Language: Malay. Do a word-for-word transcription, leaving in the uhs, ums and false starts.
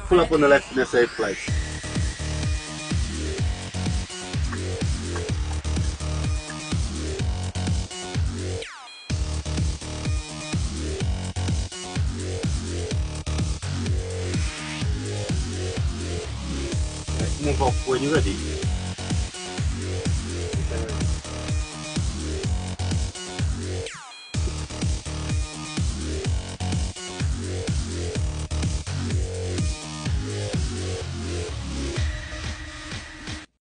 Pull up on the left in a safe place. Move off when you're ready.